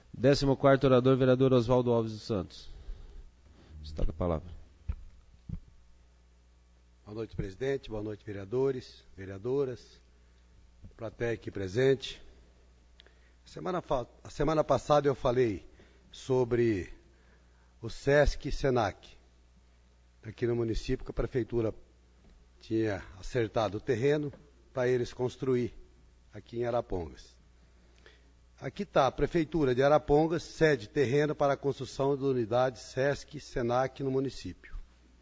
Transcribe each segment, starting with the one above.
14º orador, vereador Oswaldo Alves dos Santos. Está com a palavra. Boa noite, presidente. Boa noite, vereadores, vereadoras, plateia aqui presente. A semana passada eu falei sobre o SESC e SENAC. Aqui no município, que a prefeitura tinha acertado o terreno para eles construir aqui em Arapongas. Aqui está a prefeitura de Arapongas, cede terreno para a construção de unidades SESC e SENAC no município.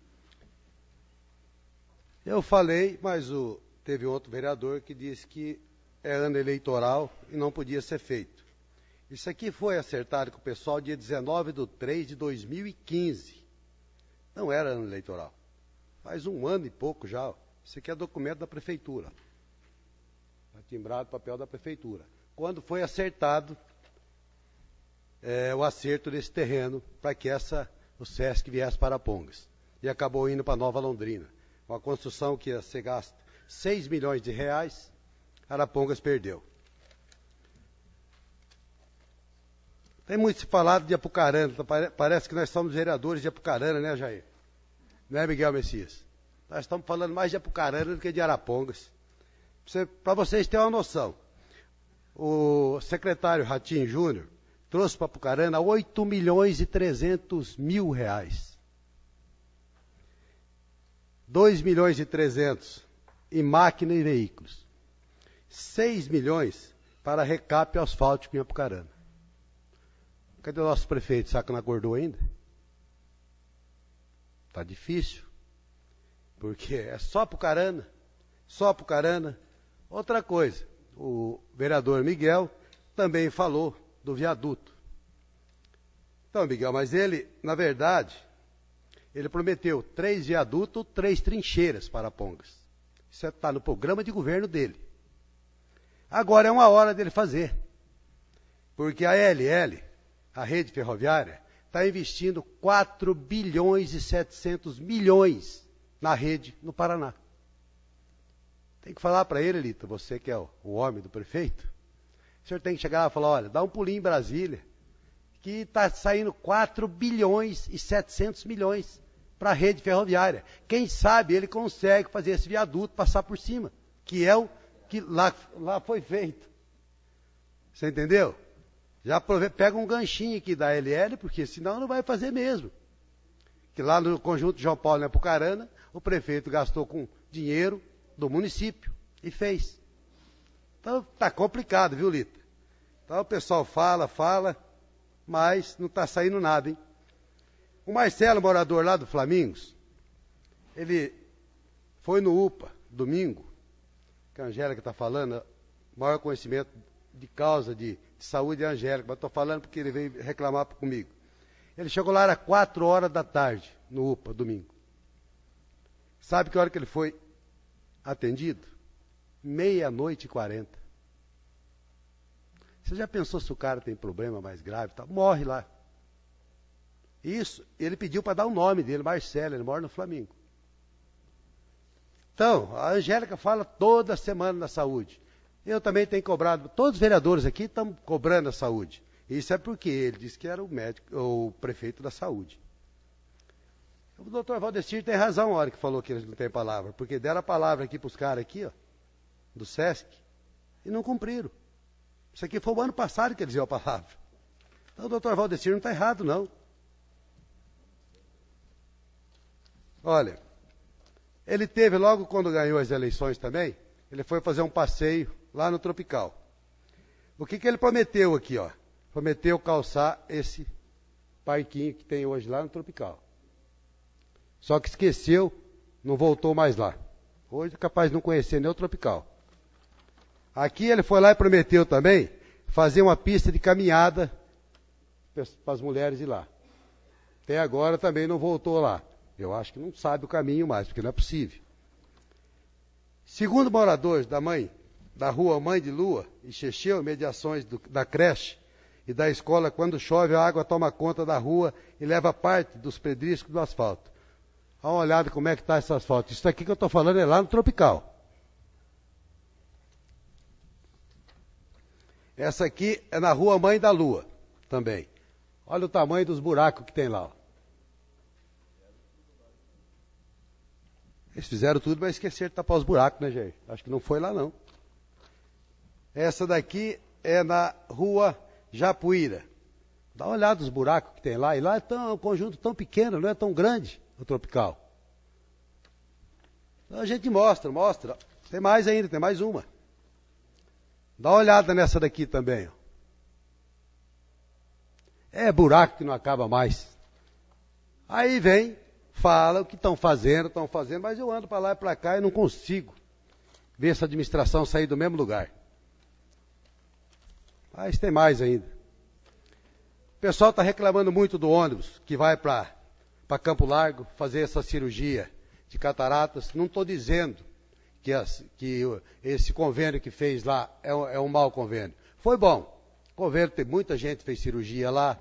Eu falei, mas teve outro vereador que disse que é ano eleitoral e não podia ser feito. Isso aqui foi acertado com o pessoal dia 19/3/2015. Não era ano eleitoral. Faz um ano e pouco já. Isso aqui é documento da prefeitura. Está timbrado o papel da prefeitura. Quando foi acertado o acerto desse terreno para que o SESC viesse para Arapongas. E acabou indo para Nova Londrina. Uma construção que ia ser gasta R$6 milhões, Arapongas perdeu. Tem muito se falado de Apucarana, parece que nós somos vereadores de Apucarana, né, Jair? Não é, Miguel Messias? Nós estamos falando mais de Apucarana do que de Arapongas. Para vocês terem uma noção, o secretário Ratinho Júnior trouxe para Apucarana R$8.300.000. R$2.300.000 em máquina e veículos. R$6 milhões para recap asfáltico em Apucarana. Cadê o nosso prefeito? Será que não acordou ainda? Está difícil. Porque é só Apucarana. Só Apucarana. Outra coisa, o vereador Miguel também falou do viaduto. Então, Miguel, mas ele, na verdade, ele prometeu 3 viadutos, 3 trincheiras para Arapongas. Isso está no programa de governo dele. Agora é uma hora dele fazer. Porque a ALL, a rede ferroviária, está investindo 4.700.000.000 na rede no Paraná. Tem que falar para ele, Lita, você que é o homem do prefeito, o senhor tem que chegar lá e falar, olha, dá um pulinho em Brasília, que está saindo 4.700.000.000 para a rede ferroviária. Quem sabe ele consegue fazer esse viaduto passar por cima, que é o que lá foi feito. Você entendeu? Já pega um ganchinho aqui da LL, porque senão não vai fazer mesmo. Que lá no conjunto João Paulo, em Apucarana, o prefeito gastou com dinheiro do município e fez. Então está complicado, viu, Lita? Então o pessoal fala, mas não está saindo nada, hein? O Marcelo, morador lá do Flamingos, ele foi no UPA, domingo, que a Angélica está falando, maior conhecimento de causa de saúde é a Angélica, mas estou falando porque ele veio reclamar comigo. Ele chegou lá, era 4 horas da tarde, no UPA, domingo. Sabe que hora que ele foi atendido? 00:40. Você já pensou se o cara tem problema mais grave? Tá? Morre lá. Isso, ele pediu para dar o nome dele, Marcelo, ele mora no Flamengo. Então, a Angélica fala toda semana na saúde. Eu também tenho cobrado, todos os vereadores aqui estão cobrando a saúde. Isso é porque ele disse que era o prefeito da saúde. O doutor Valdecir tem razão na hora que falou que eles não têm palavra, porque deram a palavra aqui para os caras aqui, ó, do SESC, e não cumpriram. Isso aqui foi o ano passado que eles deu a palavra. Então o doutor Valdecir não está errado, não. Olha, ele teve, logo quando ganhou as eleições também, ele foi fazer um passeio lá no Tropical. O que ele prometeu aqui, ó? Prometeu calçar esse parquinho que tem hoje lá no Tropical. Só que esqueceu, não voltou mais lá. Hoje é capaz de não conhecer nem o Tropical. Aqui ele foi lá e prometeu também fazer uma pista de caminhada para as mulheres ir lá. Até agora também não voltou lá. Eu acho que não sabe o caminho mais, porque não é possível. Segundo moradores da rua Mãe de Lua, e Checheu, mediações da creche e da escola, quando chove a água toma conta da rua e leva parte dos pedriscos do asfalto. Dá uma olhada como é que está esse asfalto. Isso aqui que eu estou falando é lá no Tropical. Essa aqui é na rua Mãe da Lua. também. Olha o tamanho dos buracos que tem lá. Ó. Eles fizeram tudo, mas esqueceram de tapar os buracos, né, Jair? Acho que não foi lá, não. Essa daqui é na rua Japuíra. Dá uma olhada nos buracos que tem lá. E lá é um conjunto tão pequeno, não é tão grande, o Tropical. Então a gente mostra. Tem mais ainda, tem mais uma. Dá uma olhada nessa daqui também. Ó. É buraco que não acaba mais. Aí vem, fala o que estão fazendo, mas eu ando para lá e para cá e não consigo ver essa administração sair do mesmo lugar. Mas tem mais ainda. O pessoal está reclamando muito do ônibus que vai para Campo Largo fazer essa cirurgia de cataratas. Não estou dizendo que esse convênio que fez lá é um mau convênio. Foi bom. Convênio, tem muita gente que fez cirurgia lá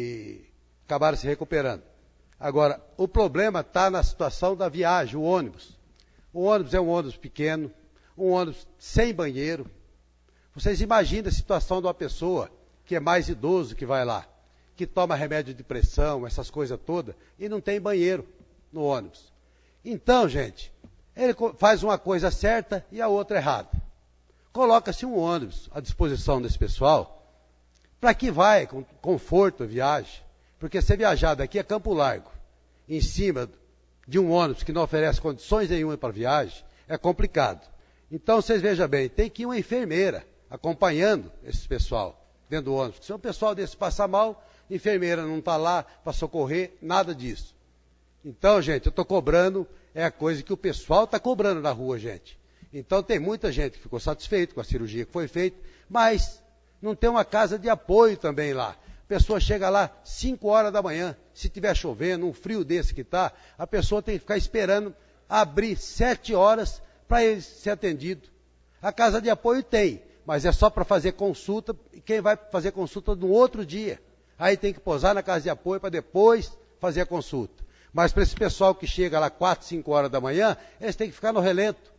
e acabaram se recuperando. Agora, o problema está na situação da viagem, o ônibus. O ônibus é um ônibus pequeno, um ônibus sem banheiro. Vocês imaginam a situação de uma pessoa que é mais idoso que vai lá, que toma remédio de pressão, essas coisas todas, e não tem banheiro no ônibus. Então, gente, ele faz uma coisa certa e a outra errada. Coloca-se um ônibus à disposição desse pessoal, para que vai com conforto a viagem. Porque se viajar daqui a Campo Largo, em cima de um ônibus que não oferece condições nenhuma para viagem, é complicado. Então, vocês vejam bem, tem que ir uma enfermeira acompanhando esse pessoal dentro do ônibus. Se um pessoal desse passar mal, a enfermeira não está lá para socorrer, nada disso. Então, gente, eu estou cobrando, é a coisa que o pessoal está cobrando na rua, gente. Então, tem muita gente que ficou satisfeita com a cirurgia que foi feita, mas não tem uma casa de apoio também lá. A pessoa chega lá 5 horas da manhã, se estiver chovendo, um frio desse que está, a pessoa tem que ficar esperando abrir 7 horas para ele ser atendido. A casa de apoio tem, mas é só para fazer consulta, e quem vai fazer consulta no outro dia. Aí tem que posar na casa de apoio para depois fazer a consulta. Mas para esse pessoal que chega lá 4, 5 horas da manhã, eles têm que ficar no relento.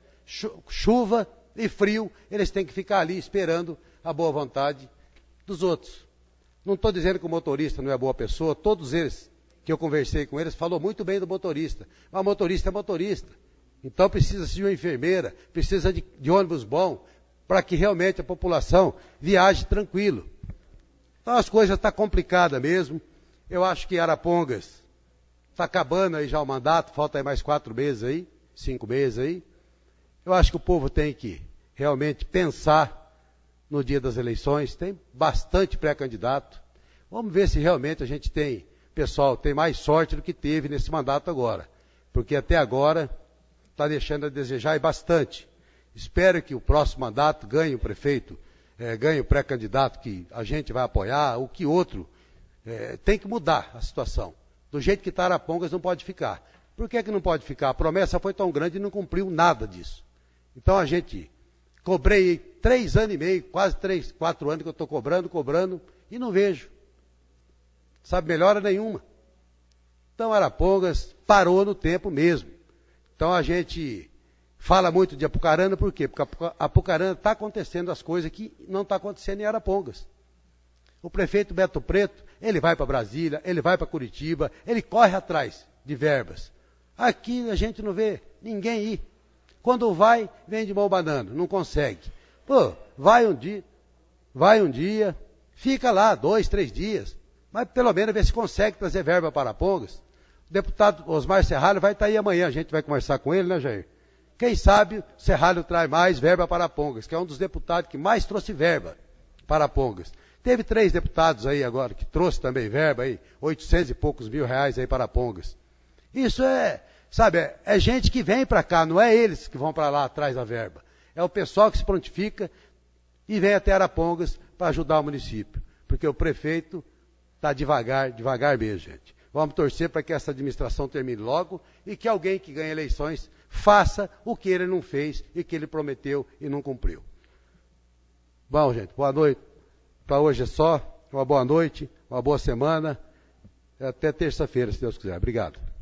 Chuva e frio, eles têm que ficar ali esperando a boa vontade dos outros. Não estou dizendo que o motorista não é boa pessoa, todos eles que eu conversei com eles falou muito bem do motorista. Mas motorista é motorista. Então precisa-se de uma enfermeira, precisa de ônibus bom, para que realmente a população viaje tranquilo. Então as coisas estão complicadas mesmo. Eu acho que Arapongas está acabando aí já o mandato, falta aí mais 4 meses aí, 5 meses aí. Eu acho que o povo tem que realmente pensar no dia das eleições, tem bastante pré-candidato. Vamos ver se realmente a gente tem, pessoal, tem mais sorte do que teve nesse mandato agora. Porque até agora está deixando a desejar e bastante. Espero que o próximo mandato ganhe o prefeito, ganhe o pré-candidato que a gente vai apoiar, o que outro. Tem que mudar a situação. Do jeito que está Arapongas não pode ficar. Por que não pode ficar? A promessa foi tão grande e não cumpriu nada disso. Então a gente... Cobrei 3 anos e meio, quase 3, 4 anos que eu estou cobrando, e não vejo. Sabe, melhora nenhuma. Então Arapongas parou no tempo mesmo. Então a gente fala muito de Apucarana, por quê? Porque Apucarana está acontecendo as coisas que não está acontecendo em Arapongas. O prefeito Beto Preto, ele vai para Brasília, ele vai para Curitiba, ele corre atrás de verbas. Aqui a gente não vê ninguém ir. Quando vai, vem de mão banana, não consegue. Pô, vai um dia, fica lá 2, 3 dias, mas pelo menos ver se consegue trazer verba para Arapongas. O deputado Osmar Serralho vai estar aí amanhã, a gente vai conversar com ele, né, Jair? Quem sabe o Serralho traz mais verba para Arapongas, que é um dos deputados que mais trouxe verba para Arapongas. Teve 3 deputados aí agora que trouxe também verba aí, 800 e poucos mil reais aí para Arapongas. Isso sabe, é gente que vem para cá, não é eles que vão para lá atrás da verba. É o pessoal que se prontifica e vem até Arapongas para ajudar o município. Porque o prefeito está devagar mesmo, gente. Vamos torcer para que essa administração termine logo e que alguém que ganhe eleições faça o que ele não fez e que ele prometeu e não cumpriu. Bom, gente, boa noite. Para hoje é só. Uma boa noite, uma boa semana. Até terça-feira, se Deus quiser. Obrigado.